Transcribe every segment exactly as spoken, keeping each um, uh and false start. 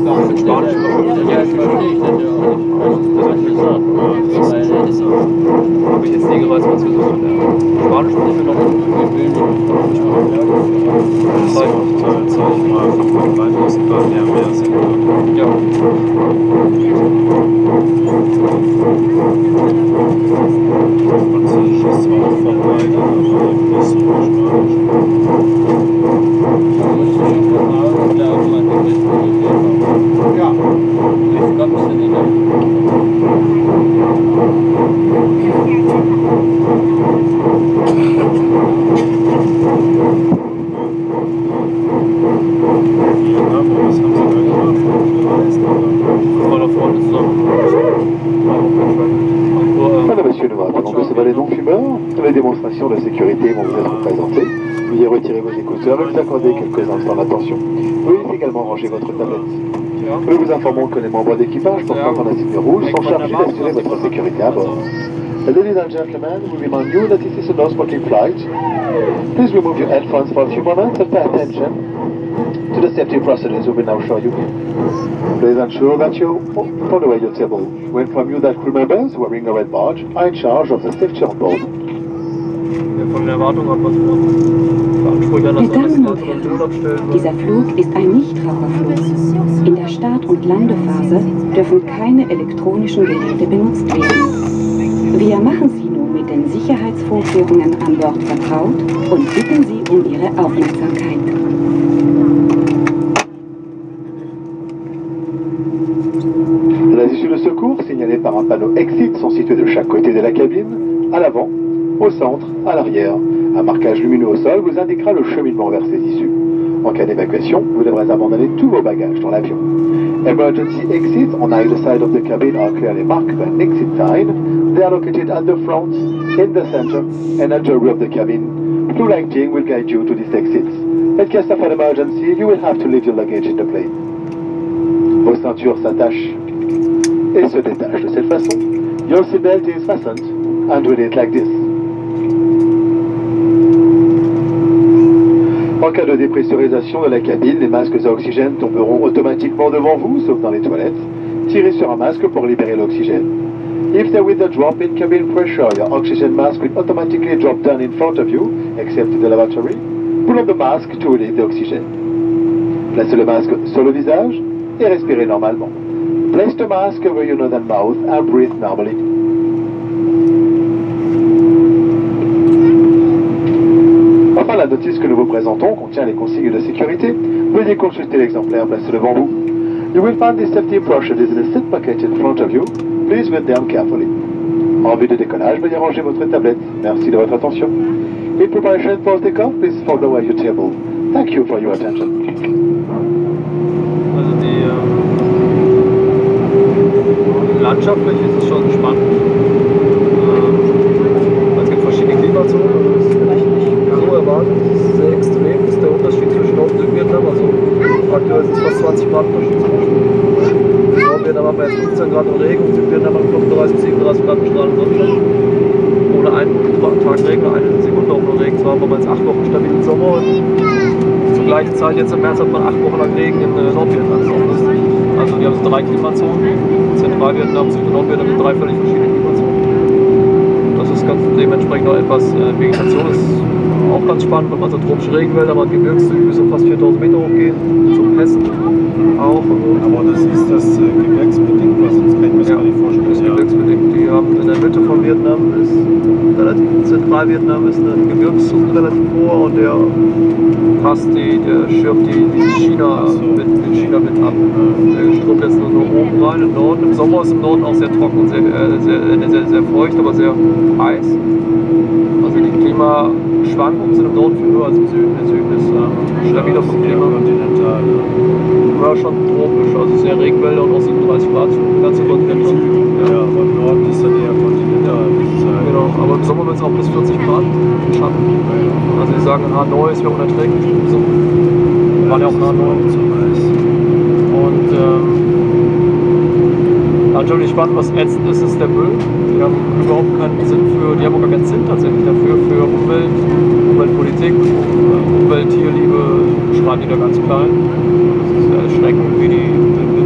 mit Spanisch überschrieben. Ja, das verstehe ich dann ja auch nicht. Das habe ich gesagt. Weil er ist auch. Habe ich jetzt nie gereizt, was gesucht hat. Spanisch sprechen wir noch nicht. Ich mache ja Das ist auch Teil, sag ich mal, von Rheinwestfalen eher mehr Sinn macht. Ja. Französisch ist zwar auch verbreitet, aber nicht so Spanisch. Da muss ich schon vertrauen und glauben, man kann das nicht. Ja. Ich glaube, es nicht. Ja, aber was haben Sie da gemacht? Mit meiner Freundin zusammen. Madame, Monsieur, nous rappelons que ce balai non-fumeur, les démonstrations de sécurité vont vous être présentées. Veuillez retirer vos écouteurs et vous accorder quelques instants d'attention. Veuillez également ranger votre tablette. Nous vous informons que les membres d'équipage portant un insigne rouge sont chargés d'assurer votre sécurité à bord. Ladies and gentlemen, we remind you that this is a no-smoking flight. Please remove your headphones for a few moments and pay attention to the safety procedures we will now show you. Please ensure that you follow your table. We inform you that crew members wearing a red badge are in charge of the safety on board. Wir von der Erwartung ab, was wir Ansprüche an das Meine Damen und Organisation und Urlaub stellen. Dieser Flug ist ein Nichtraucherflug. In der Start- und Landephase dürfen keine elektronischen Geräte benutzt werden. Wir machen Sie nun mit den Sicherheitsvorkehrungen an Bord vertraut und bitten Sie um Ihre Aufmerksamkeit. Les issues de secours signalées par un panneau Exit sont situées de chaque côté de la cabine, à l'avant, au centre, à l'arrière. Un marquage lumineux au sol vous indiquera le cheminement vers ces issues. En cas d'évacuation, vous devrez abandonner tous vos bagages dans l'avion. Emergency exits on either side of the cabin are clearly marked by an exit sign. They are located at the front, in the center, and at the rear of the cabin. Blue lighting will guide you to these exits. In case of an emergency, you will have to leave your luggage in the plane. Vos ceintures s'attachent et se détachent de cette façon. Your seatbelt is fastened and with it like this. En cas de dépressurisation de la cabine, les masques à oxygène tomberont automatiquement devant vous, sauf dans les toilettes. Tirez sur un masque pour libérer l'oxygène. If there is a drop in cabin pressure, your oxygen mask will automatically drop down in front of you, except in the lavatory. Pull up the mask to release the oxygen. Placez le masque sur le visage et respirez normalement. Place the mask over your nose and mouth and breathe normally. Enfin, la notice que nous vous présentons contient les consignes de sécurité. Veuillez consulter l'exemplaire placé devant vous. You will find the safety brochures in the seat pocket in front of you. Please read them carefully. En vue de décollage, veuillez ranger votre tablette. Merci de votre attention. In preparation for takeoff, please fold away your table. Thank you for your attention. Also die äh, landschaftlich ist es schon spannend. Äh, es gibt verschiedene Klimazonen. Das hätte ich nicht so erwartet. Das ist sehr extrem. Das ist der Unterschied zwischen Nord- und Südvietnam. Also aktuell ist es fast zwanzig Grad Unterschied zwischen. In Nordvietnam haben wir jetzt fünfzehn Grad und Regen, in Südvietnam haben wir fünfunddreißig bis siebenunddreißig Grad strahlend Sonnenschein. Ohne einen Tag Regen, eine Sekunde auch nur Regen. Zwar haben wir jetzt acht Wochen stabilen Sommer und zur gleichen Zeit, jetzt im März, hat man acht Wochen lang Regen in äh, Nordvietnam. Das ist auch lustig. Also die haben so drei Klimazonen. Zentralvietnam, Süd- und Nordvietnam sind drei völlig verschiedene Klimazonen. Das ist ganz dementsprechend auch etwas, äh, Vegetation ist auch ganz spannend, wenn man so tropische Regenwälder, man hat Gebirgszüge bis so fast viertausend Meter hochgehen, zum Hessen auch. Aber das ist das äh, gebirgsbedingt, weil sonst kann ich mir das Ja, gar nicht vorstellen. das ist gebirgsbedingt. Die haben in der Mitte von Vietnam, ist relativ Zentralvietnam, ist ein Gebirgszug relativ hoch und der passt die, der schirmt die, die China, mit, mit China mit ab. Der strömt jetzt nur so oben rein im Norden. Im Sommer ist im Norden auch sehr trocken und sehr, äh, sehr, sehr, sehr, sehr feucht, aber sehr heiß. Also die Klimaschwankungen sind im Norden viel höher als im Süden. Der Süden ist äh, stabiler vom Klima. Kontinental. Ja, schon tropisch, also sehr Regenwälder und auch siebenunddreißig Grad für den ganzen Kontinent. Ja, aber im Norden ist dann eher kontinental. Genau, aber im Sommer wird es auch bis vierzig Grad Schatten. Also sie sagen in Hanoi ist ja unerträglich im Sommer. Wir waren ja auch in Hanoi. Und ähm, natürlich spannend, was ätzend ist, ist der Müll. Die haben überhaupt keinen Sinn für, die haben auch gar keinen Sinn tatsächlich dafür, für Umwelt, Umweltpolitik, Umwelt, Tierliebe schreiben die da ganz klein. Das ist erschreckend, wie die, die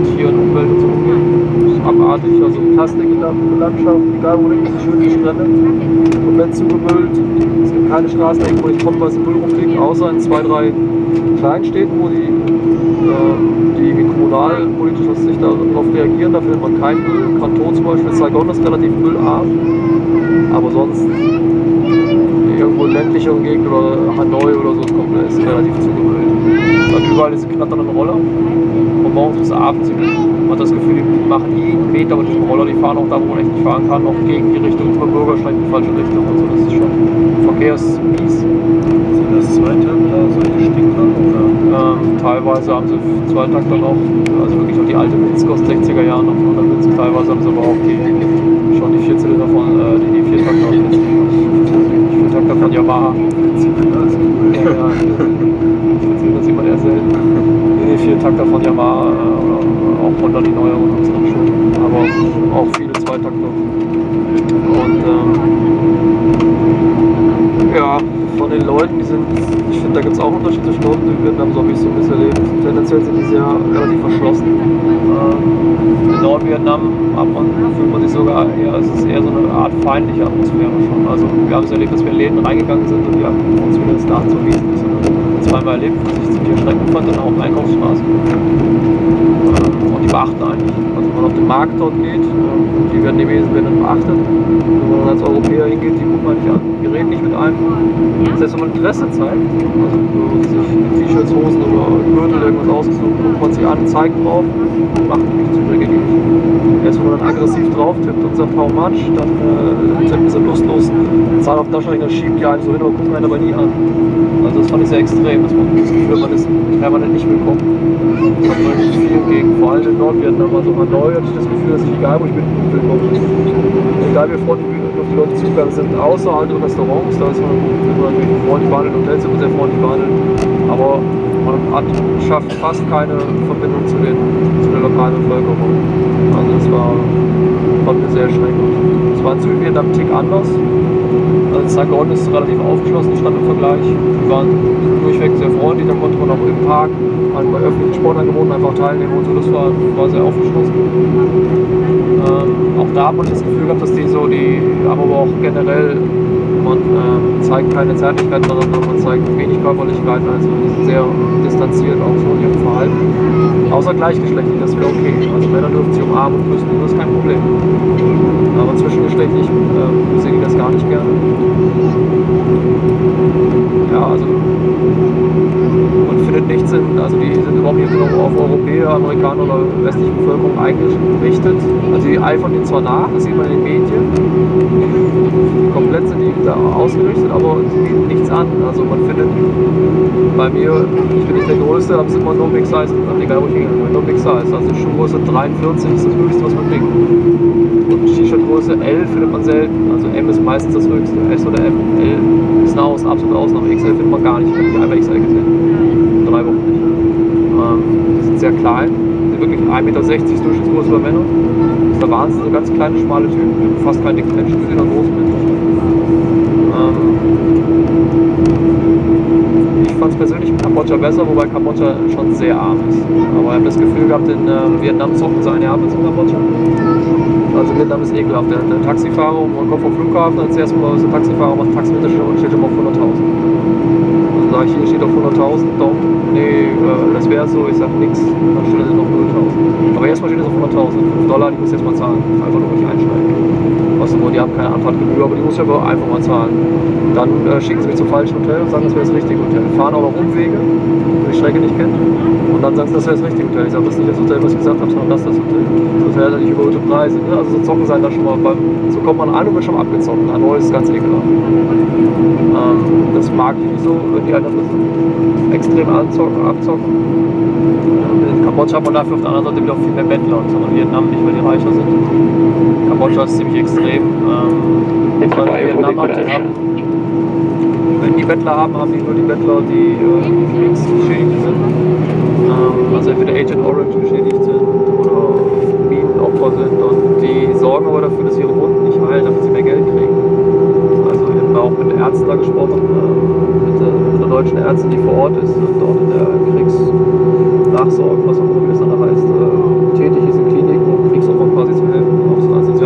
fantastische Landschaft, egal wo du bist, schöne Strände, komplett zugemüllt. Es gibt keine Straßen, wo nicht tonnenweise Müll rumliegt, außer in zwei, drei kleinen Städten, wo die, äh, die kommunalpolitisch nicht darauf reagieren. Da findet man keinen Müll. Kanton zum Beispiel, Saigon ist relativ müllarm, aber sonst irgendwo in ländlicheren Gegenden oder Hanoi oder so komplett ist relativ zugemüllt. Dann überall diese knatternden Roller. Von morgens bis abends. Man hat das Gefühl, die machen jeden Meter mit diesem Roller, die fahren auch da, wo man echt nicht fahren kann, auch gegen die Richtung, über Bürgersteig in die falsche Richtung und so. Das ist schon verkehrsmies. Sind das Zweitakter, solche Stinker? Ähm, teilweise haben sie Zweitakter noch, also wirklich auch die alte Witzke aus den sechziger Jahren noch von der Witzke. Teilweise haben sie aber auch die, schon die Vierzylinder von, äh, die, die Viertakter aus den Viertakter von Yamaha. Vierzylinder ist cool. Ja, ja. Vierzylinder sieht man eher selten. Nee, die Viertakter von Yamaha äh, oder auch Honda, die neueren haben es noch schon. Aber auch viele Zweitakter. Und ähm, ja, von den Leuten, die sind, ich finde, da gibt es auch Unterschiede zwischen Nord- und Vietnam, so habe ich so ein bisschen erlebt. Tendenziell sind die sehr relativ verschlossen. Ähm, in Nordvietnam hat man, fühlt man sich sogar eher, es ist eher so eine Art feindliche Atmosphäre schon. Also wir haben es erlebt, dass wir in Läden reingegangen sind und die haben uns wieder ins Dach zu wiesen. Das haben wir zweimal erlebt, was ich ziemlich erschreckend fand, in der Haupteinkaufsstraße. Ähm, und die beachten eigentlich. Also wenn man auf den Markt dort geht, ähm, die werden die Wesen werden beachtet. Wenn man als Europäer hingeht, die gucken man nicht an. Die reden nicht mit einem. Selbst wenn man Interesse zeigt, also sich T-Shirts, Hosen oder Gürtel irgendwas ausgesucht, guckt man sich an, zeigt drauf, macht nichts übrig. Erst wenn man dann aggressiv drauf tippt und sagt, how much, dann äh, tippen sie lustlos, zahlen auf Taschenrechner, schiebt die einen so hin, aber gucken einen aber nie an. Also das fand ich sehr extrem, dass man das Gefühl hat, man ist permanent nicht willkommen. Das hat man nicht viel gegen, vor allem in Nordvietnam, also Hanoi hatte ich das Gefühl, dass ich egal wo ich bin, willkommen bin. Egal wie freundlich auf die Leute zugegangen sind, außer halt in Restaurants, da ist man, man natürlich freundlich behandelt, Hotels sind sehr freundlich behandelt, aber man hat, schafft fast keine Verbindung zu, den, zu der lokalen Bevölkerung. Also das war, fand ich sehr erschreckend. Es war in Südvietnam ein Tick anders. Also Saigon ist relativ aufgeschlossen, die Stadt im Vergleich. Die waren durchweg sehr freundlich, da konnte man auch im Park halt bei öffentlichen Sportangeboten einfach teilnehmen und so, das war, war sehr aufgeschlossen. Ähm, auch da hat man das Gefühl gehabt, dass die so, die haben aber auch generell, man ähm, zeigt keine Zärtlichkeit, sondern man zeigt wenig Körperlichkeit, also die sind sehr distanziert auch so in ihrem Verhalten. Außer gleichgeschlechtlich, das wäre okay. Also Männer dürfen sich umarmen und küssen, das ist kein Problem. Aber zwischengeschlechtlich äh, sehen die das gar nicht gerne. Ja, also man findet nichts in, also die sind überhaupt nicht genau auf Europäer, Amerikaner oder westliche Bevölkerung eingerichtet. Also die eifern denen zwar nach, das sieht man in den Medien. Komplett sind die da ausgerichtet, aber sie bieten nichts an. Also man findet bei mir, ich bin nicht der Größte, aber es ist immer no big size, egal wo ich hingehe, no big size. Also Schuhgröße dreiundvierzig ist das höchste, was man kriegt. Und T-Shirt-Größe L findet man selten, also M ist meistens das höchste, S oder M. L ist eine Aus, absolute Ausnahme, X L findet man gar nicht, ich habe einmal X L gesehen, drei Wochen nicht. Ähm, die sind sehr klein, sind wirklich ein Meter sechzig ist Durchschnittsgröße bei Männern. Das ist der Wahnsinn, so ganz kleine, schmale Typen, fast kein dicken Menschen, die sind dann groß mit. Ähm, ich fand es persönlich in Kambodscha besser, wobei Kambodscha schon sehr arm ist. Aber ich habe das Gefühl gehabt, in äh, Vietnam zocken sie eine Erbe in Kambodscha. Also Vietnam ist ekelhaft. Der, der Taxifahrer, man kommt vom Flughafen, als erstes mal ist der Taxifahrer macht Taxi mit der Stelle und steht schon mal auf hunderttausend. Dann sage ich, hier steht auf hunderttausend, Daumen. Nee, äh, das wäre so, ich sage nichts, dann steht es auf nulltausend. Aber erstmal steht es auf hunderttausend, fünf Dollar, die muss ich jetzt mal zahlen. Einfach nur nicht einsteigen. Was nur, die haben keine Anfahrtgebühr, aber die muss ich aber einfach mal zahlen. Dann äh, schicken sie mich zum falschen Hotel und sagen, das wäre das richtige Hotel. Fahren auch noch Umwege, die die Strecke nicht kennt. Und dann sagen sie, das wäre das richtige Hotel. Ich sage, das ist nicht das Hotel, was ich gesagt habe, sondern das ist das Hotel. Das Hotel hat nicht überhöhte Preise. Ne? Also so zocken sein da schon mal beim, so kommt man an und wird schon abgezockt. Hanoi ist ganz ekelhaft. Ähm, das mag ich nicht so, wenn die anderen extrem anzocken, abzocken. In Kambodscha hat man dafür auf der anderen Seite wieder auch viel mehr Bettler, und in Vietnam nicht, weil die reicher sind. Kambodscha ist ziemlich extrem. Ähm, Vietnam hat, die haben, wenn die Bettler haben, haben die nur die Bettler, die äh, kriegsgeschädigt sind. Ähm, also entweder Agent Orange geschädigt sind oder Minenopfer sind, und die sorgen aber dafür, dass ihre Wunden nicht heilen, damit sie mehr Geld kriegen. Also ich habe auch mit Ärzten da gesprochen, äh, mit, äh, mit einer deutschen Ärztin, die vor Ort ist und dort in der Kriegsnachsorge, was auch immer wie das dann heißt, äh, tätig ist in Kliniken, um Kriegsopfern quasi zu helfen, auch so als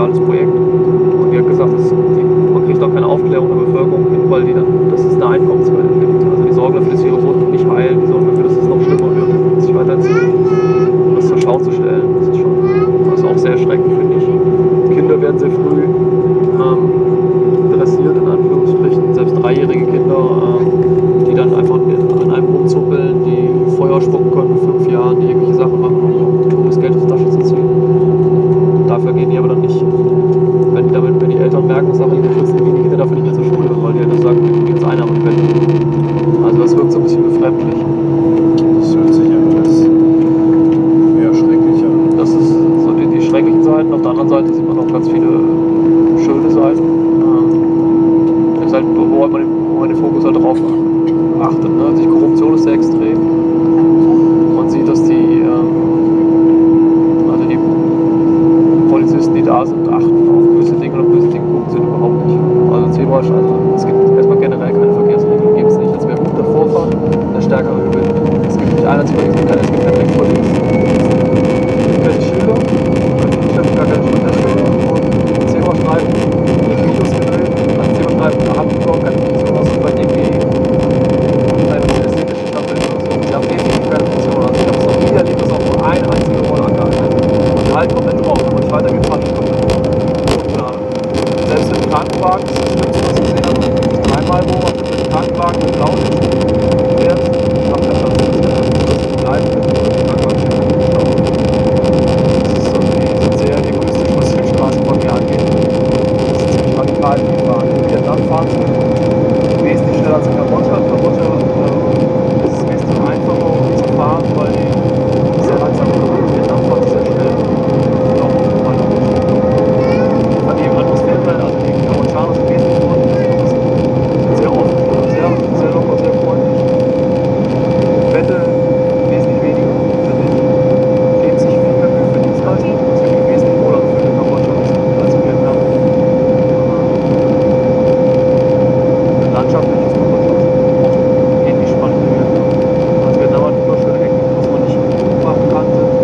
Seiten. Auf der anderen Seite sieht man auch ganz viele schöne Seiten. Ähm, das ist halt, wo man, den, wo man den Fokus halt drauf achtet. Ne? Also die Korruption ist sehr extrem. Man sieht, dass die, ähm, also die Polizisten, die da sind, achten auf gewisse Dinge und auf gewisse Dinge gucken sie überhaupt nicht. Also Zebrastreifen, es gibt erstmal generell keine Verkehrsregeln, gibt es nicht. Also wer gut davor fahren, der stärkere Gewinn. Es gibt nicht Einheitsverkehr, es gibt keine, es gibt keine Denkpolice. Es gibt keine Schilder, es gibt gar keine Verkehrsschilder und Zebrastreifen, die Videos gedreht, also Zebrastreifen haben überhaupt keine Funktion, außer vielleicht irgendwie eine ästhetische Staffel oder so. Sie haben definitiv keine Funktion. Also ich habe es noch nie erlebt, dass auch nur eine einzige Rolle angehalten wird. Und die halten komplett drauf, wenn man nicht weitergeht, fahren die komplett drauf. Und äh, selbst mit dem Krankenwagen, das ist das Schlimmste, was ich gesehen habe, einmal wo man mit dem Krankenwagen mit blau fährt, macht der Platz nicht mehr. Das ist bleiben mit dem Krankenwagen steht im Stau. Das ist irgendwie sind sehr egoistisch, was die Straßenverkehr angeht. Das ist ziemlich radikal, wie die fahren. In Vietnam fahren sie wesentlich schneller als in Kambodscha. In Kambodscha äh, ist es wesentlich einfacher um zu fahren, weil die sehr langsam sind. In Vietnam fahren sie sehr schnell. Auch von die Atmosphäre, also die Kambodschaner sind wesentlich freundlicher. Sehr offen, sehr, sehr locker, sehr freundlich. Wette wesentlich weniger, finde ich. Geben sich viel mehr Mühe für Dienstleistungen. Das ist wirklich wesentlich wohler für den Kambodscha als in Vietnam. Landschaftlich ist Kambodscha ähnlich spannend wie Vietnam. Also Vietnam hat immer schöne Ecken, was man nicht machen kann. Sind.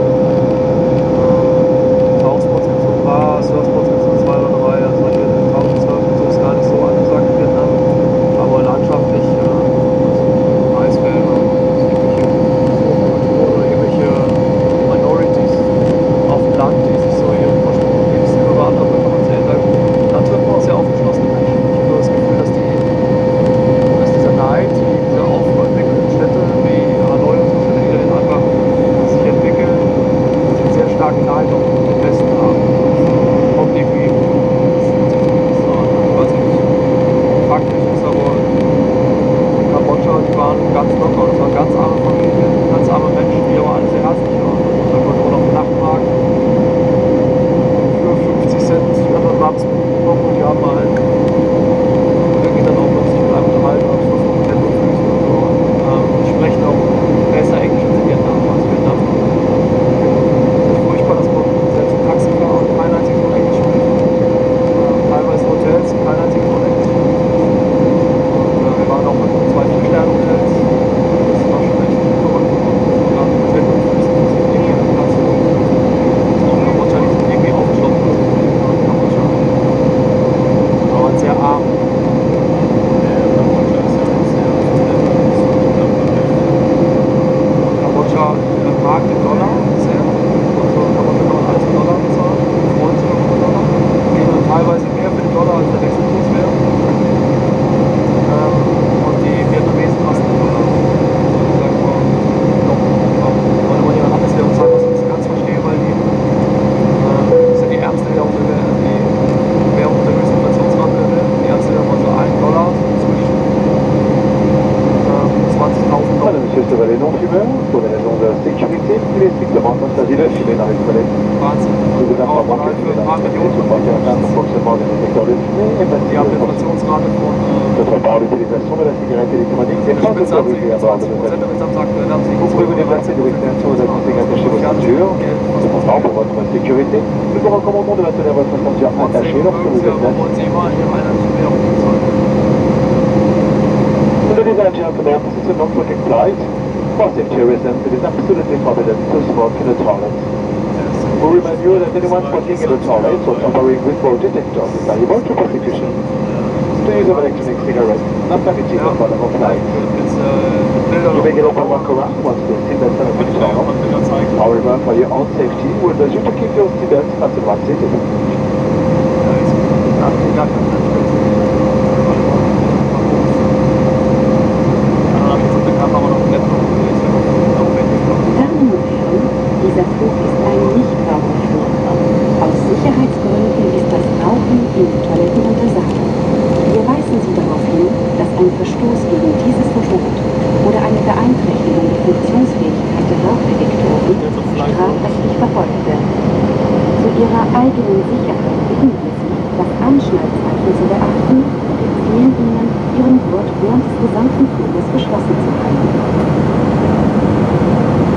Tauchspots gibt es noch ein paar, Surfspots gibt es noch zwei oder drei. Also man hier Tauchsurfen so ist gar nicht so angesagt in Vietnam. Aber landschaftlich äh, Eisfelder, irgendwelche Kultur oder irgendwelche Minorities auf dem Land, die sich so ihren Lebensstil bewahren haben, kann man sehen. Da, da trifft man auch sehr aufgeschlossene Menschen. Ich habe das Gefühl, dass, die, dass dieser Neid, diese aufentwickelten Städte wie Hanoi und so Städte, die dahin einfach sich entwickeln, dass sie einen sehr starken Neid auf den Westen haben. Kommt irgendwie, ich weiß nicht, faktisch ist aber in Kambodscha, die waren ganz locker, das waren ganz arme Familien, ganz arme Menschen, die aber alle sehr herzlich waren. Da konnte man auf dem Nachtmarkt für fünfzig Cent ein warmes Brot bekommen und die haben halt irgendwie dann auch noch sich mit einem unterhalten, habe ich versucht, mit Händen und Füßen und so. Ähm, die sprechen auch besser Englisch als in Vietnam. Also Vietnam ist furchtbar, dass man selbst ein Taxifahrer kein einziges Wort Englisch spricht. Ähm, teilweise Hotels, kein einziges Wort Englisch. Und äh, wir waren auch in zwei Vier-Sterne-Hotels. Das war schon echt verrückt. Und dann mit Händen und Füßen versucht, irgendwie einen Platz zu finden. Das ist auch in Kambodscha nicht irgendwie aufgeschlossen. In Kambodscha. Aber sehr arm. Kambodscha mag den Dollar sehr. Also Kambodscha kann man alles in Dollar bezahlen. Freuen sich auch über Dollar. Geben dann teilweise mehr für den Dollar als der Wechselkurs wäre. Ähm, und die Vietnamesen lassen den Dollar. Also ich sag mal, noch, weil man ja eine Landeswährung zahlt, was ich nicht ganz verstehe, weil die äh, sind die ärmste Währung der Welt, die Währung der höchsten Inflationsrate der Welt. Die ärmste Währung, also ein Dollar zwischen ähm, zwanzigtausend Dollar. Voilà, monsieur Chevalet, non-fumeur. Pour des raisons de sécurité, il est strictement interdit de fumer dans les toilettes. Wahnsinn. Nous vous Auch informons mal que für ein paar fumer dans les Millionen. toilettes supporte un fonctionnement des détecteurs de fumée et Die haben passible eine de poursuite. Inflationsrate von äh, D'autre part, l'utilisation de la cigarette électronique der n'est pas Spitze haben sie autorisée à bord de zwanzig nos Prozent, avions. der Witz am Tag aktuell haben sie Vous pouvez vous déplacer de l'extinction de la cigarette chez vos ceintures. Cependant, pour votre sécurité, nous vous recommandons de maintenir votre ceinture attachée lorsque vous êtes assis. wollen sie immer in ihrer einheimischen Währung bezahlen. Ladies and gentlemen, this is a non-smoking flight. For safety reasons, it is absolutely forbidden to smoke in the toilet. We remind you that anyone smoking in the toilet or tampering with smoke detectors is liable to prosecution. The use of electronic cigarettes is not permitted on board of a flight. Jetzt äh, Bilder You noch may get up and walk around once the seatbelt sign is turned on. Bilder zeigen. However, for your own safety, we urge you to keep your seatbelt fastened while seated. Ja, ist gar nicht gar kein Damen und Herren, dieser Flug ist ein Nichtraucherflug. Aus Sicherheitsgründen ist das Rauchen in den Toiletten untersagt. Wir weisen Sie darauf hin, dass ein Verstoß gegen dieses Verbot oder eine Beeinträchtigung der Funktionsfähigkeit der Rauchdetektoren strafrechtlich verfolgt wird. Zu Ihrer eigenen Sicherheit bitten wir Sie, das Anschnallzeichen zu beachten und empfehlen Ihnen, Ihren Gurt während des gesamten Fluges geschlossen zu halten.